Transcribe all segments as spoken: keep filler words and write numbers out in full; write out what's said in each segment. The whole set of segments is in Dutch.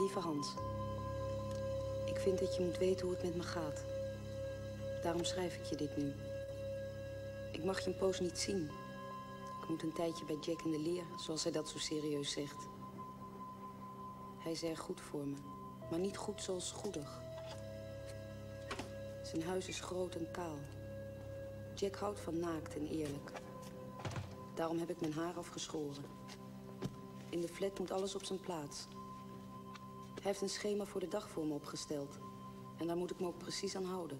Lieve Hans, ik vind dat je moet weten hoe het met me gaat. Daarom schrijf ik je dit nu. Ik mag je een poos niet zien. Ik moet een tijdje bij Jack in de leer, zoals hij dat zo serieus zegt. Hij is erg goed voor me, maar niet goed zoals goedig. Zijn huis is groot en kaal. Jack houdt van naakt en eerlijk. Daarom heb ik mijn haar afgeschoren. In de flat moet alles op zijn plaats. Hij heeft een schema voor de dag voor me opgesteld. En daar moet ik me ook precies aan houden.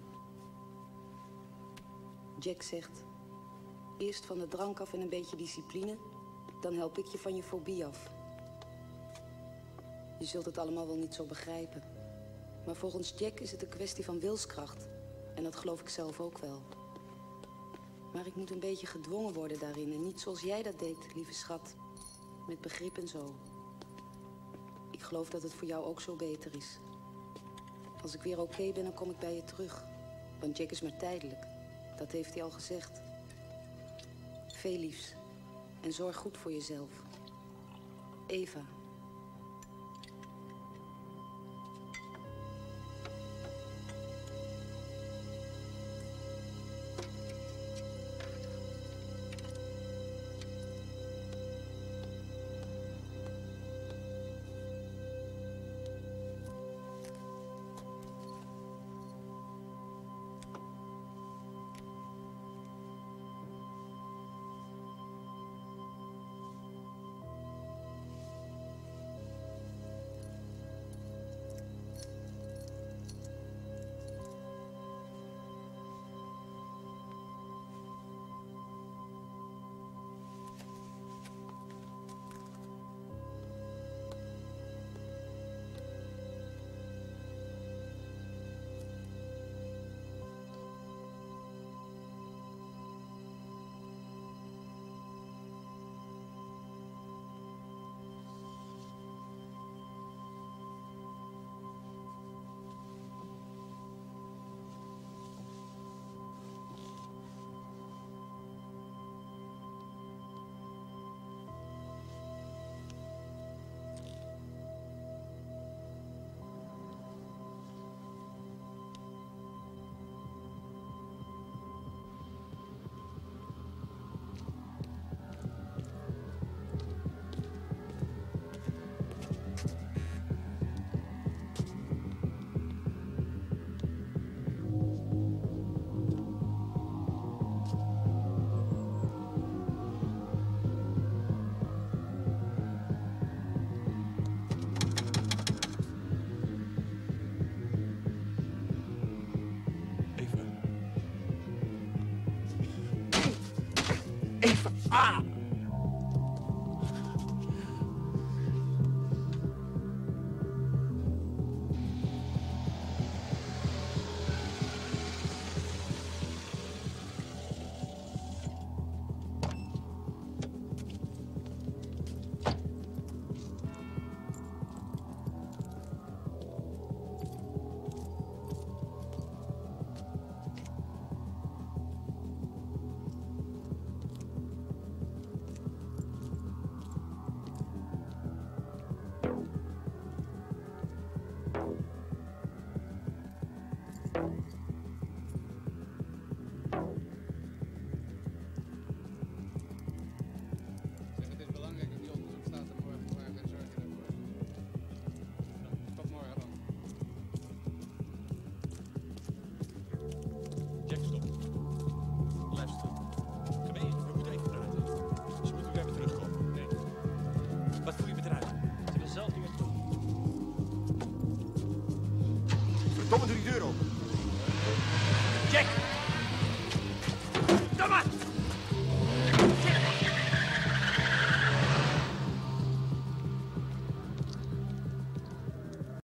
Jack zegt, eerst van de drank af en een beetje discipline, dan help ik je van je fobie af. Je zult het allemaal wel niet zo begrijpen. Maar volgens Jack is het een kwestie van wilskracht. En dat geloof ik zelf ook wel. Maar ik moet een beetje gedwongen worden daarin. En niet zoals jij dat deed, lieve schat. Met begrip en zo. Ik geloof dat het voor jou ook zo beter is. Als ik weer oké ben, dan kom ik bij je terug. Want Jack is maar tijdelijk. Dat heeft hij al gezegd. Veel liefs. En zorg goed voor jezelf. Eva. Eva! Ah! Domme doe die deur open. Jack!